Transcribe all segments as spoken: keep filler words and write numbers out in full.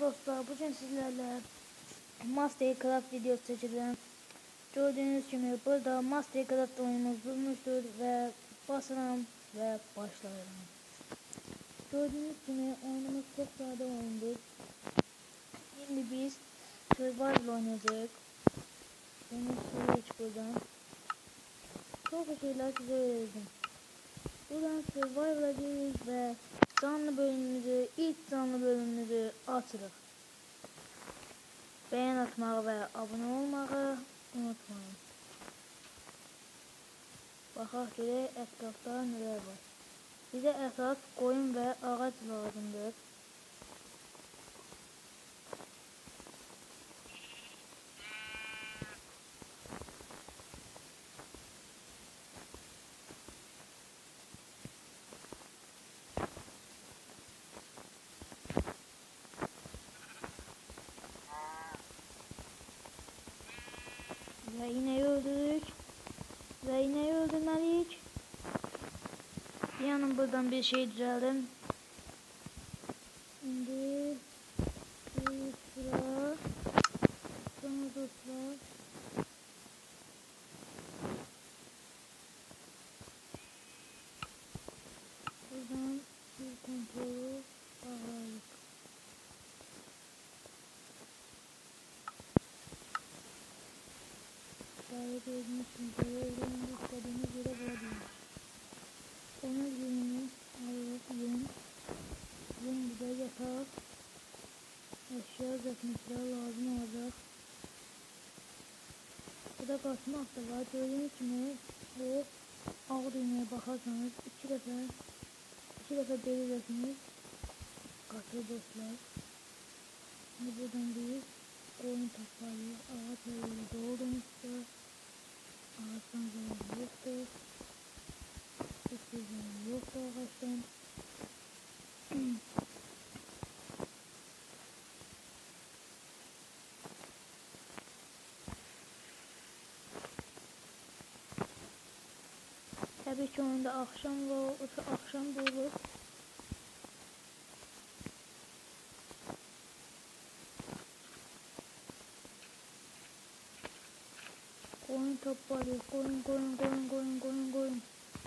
dostlar, bugün sizlerle Mastercraft videosu çekeceğim. Gördüğünüz gibi burada Mastercraft oyunumuz bulmuştur ve basıram ve başlayalım. Gördüğünüz gibi oyunumuz çok sade oyundur. Şimdi biz Survival oynayacağız. Benim şöyle hiç buradan. Çok şeyler size öğreteceğim. Buradan Survival'a gireriz ve canlı bölümümüzü, ilk canlı bölümümüzü açırıq. Beğen atmağı ve abone olmağı unutmayın. Baxaq görək ətrafda nələr var. Bizə əsas qoyun və ağac lazımdır. Ve ineği öldürdük. Ve ineği öldürmeliyik. Yanım buradan bir şey düzeldim. Şimdi bir sıra sonra dostlar. Buradan bir kontrolü bağladık. Davet edilmiş kontrolü evreninde istediğimiz yere varabilir. Onun yönünü alıp yön, yön bir de yatak, eşya zıkmışlar lazım olacak. Bu da basmak da var. Gördüğünüz gibi o ağ düğmeye bakarsanız iki defa iki defa belirlesiniz. Katı dostlar. Şimdi buradan bir koyun toplayıyor. Ağaç veriyor. Doğduğumuzda ağaçtan zarar yoktur. Hiçbir zarar yoktur ağaçtan. Tabii ki oyunda akşam ve akşam da olur. Koyun topluyor. Koyun koyun koyun koyun koyun koyun.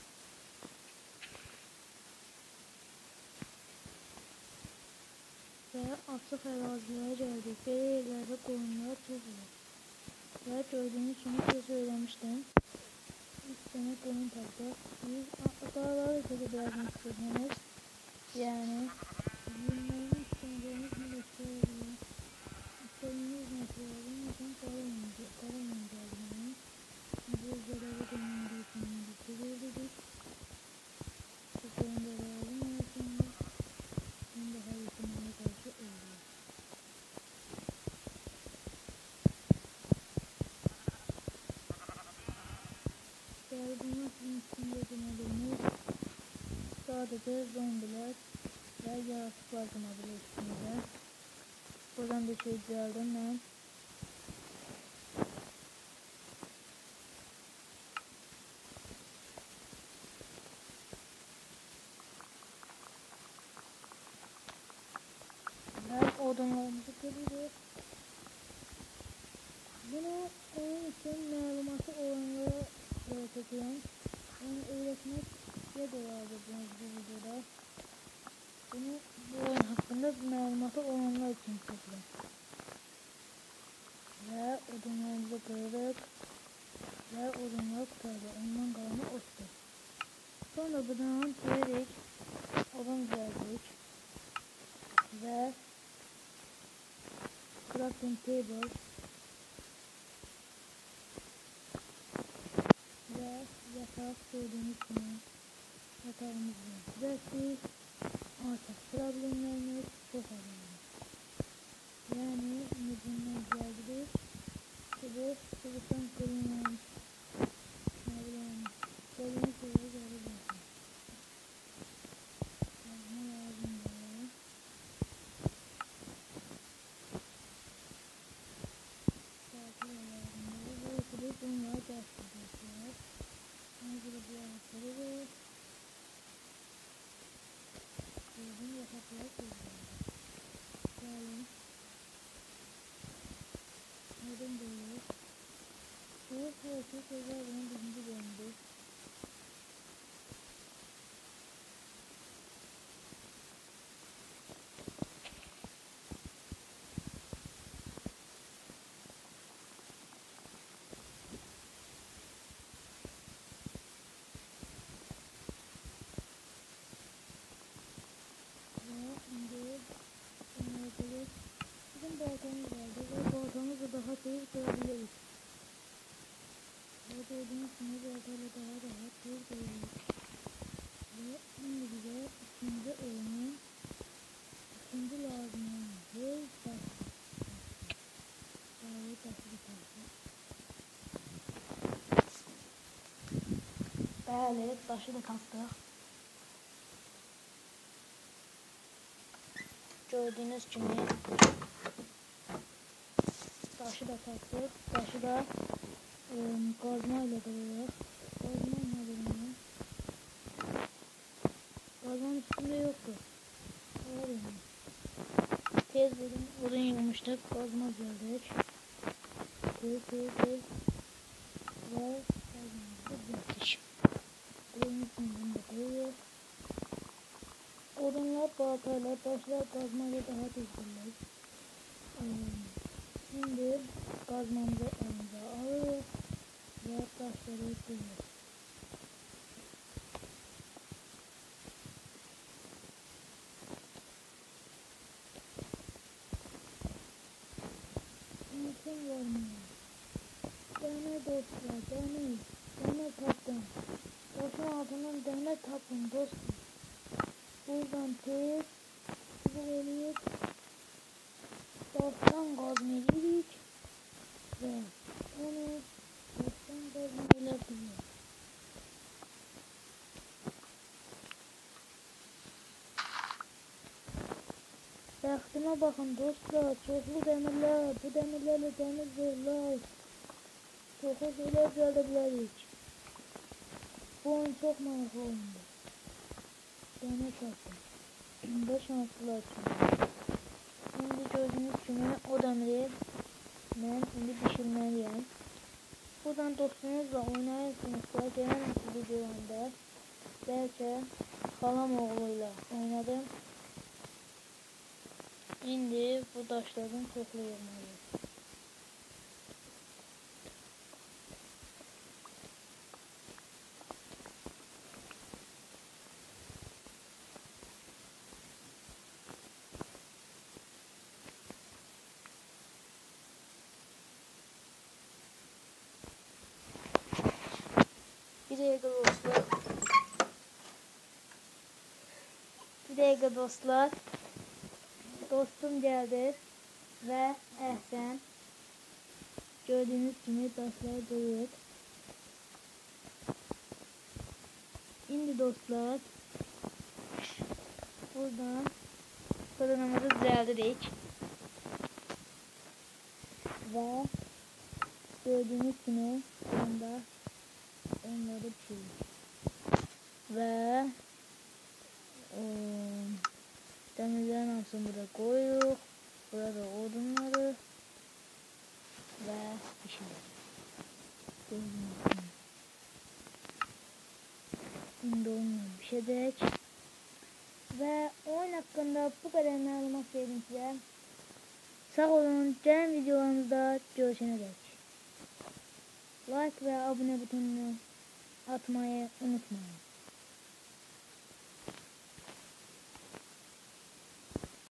Ve açık arazilere geldik. Böyle yerlerde koyunlar çok olur. Ve gördüğünüz gibi size söylemiştim. üç tane koyun toplar. Biz dağları çekebilirsiniz isterseniz. Yani yirmi üstünleriniz mi gösteriyor? İstediğiniz mesela bunun kalamınca kalamınca almayın. Buzları dönüldüğünü bitirirdik. Bu koyunları almayasınız. Şimdi daha yakınına karşı oluyor. Gördüğünüz üstünde dönüldüğünüz sadece zombiler ve yaratıklar dönüldüğü üstünde. Buradan bir şey düzeldim ben. Ve odunlarımızı kırıyoruz. Bunu onun için malumatı olanlara öğreteceğim. Onu öğretmek size de vardır bu videoda. Bunu bu oyun hakkında malumatı olanlar için çekiyorum. Ve odunlarımızı kırdık. Ve odunları kurtardı. Ondan kalanı ottu. Sonra buradan çevirdik. Odun verdik. Ve crafting table ve yatak gördüğünüz gibi yatağımız var. Ve siz artık problemleriniz çok önemli. Yani bundan geldi. Bu sıvısan kırılmayan problem. Gördüğünüz gibi geldi. Ne lazım ya? Saatler lazım. Böyle kırıp bunlar başlayacaklar. Bunu kırıp yapacağız. Gördüğünüz yataklar kırılıyor. Bəli, daşı da tapdıq. Gördüyünüz kimi daşı da tapdıq. Daşı da e, qazma ilə qırırıq. Qazma ilə qırırıq. Qazmanın üstündə yoxdur. Var yəni. Tez odun, odun yığmışdıq. Qazma gəldik. Tez, tez, tez. Və qazmamızı gəldik. Odun üstündə bunu da koyuyoruz. Odunlar, baltayla, daşlar qazmayla daha tezdirlər. Şimdi qazmamızı elimize alırıq və daşları koyuyoruz. Unutun var mı? Demir dostlar, demir. Demir tapdım. Taşın altından demir tapdım dostum. Buradan tez eləyib daşdan qazma edirik və onu daşdan qazma ilə bilirik. Bəxtimə baxın dostlar, çoxlu dəmirlər, bu dəmirlərlə dəmir verirlər. Çoxlu şeylər gəldə bilərik. Bu oyun çox maraqlı oyundur. Dəmir tapdım. Və şanslılar üçün. Şimdi gördüğünüz kimi o dəmiri mən indi pişirməliyəm. Buradan dostunuzla oynayırsınızsa, gələn videolarında bəlkə xalam oğluyla oynadım. İndi bu daşlardan çoxlu yığmalıyım. Bir dakika dostlar. Bir dakika dostlar. Dostum geldi ve Əhsən. Gördüğünüz gibi daşlar duruyor. Şimdi dostlar buradan fırınımızı düzeltdik. Ve gördüğünüz gibi burada onları pişirdik. Ve e, demirlerin hamısını burada koyuyoruz. Burada odunları ve pişirdik. Gördüğünüz gibi. Şimdi onunla pişirdik. Ve oyun hakkında bu kadar məlumat verdim size. Sağ olun. Gələn videolarımızda görüşene dek. Like ve abone butonunu atmayı unutmayın.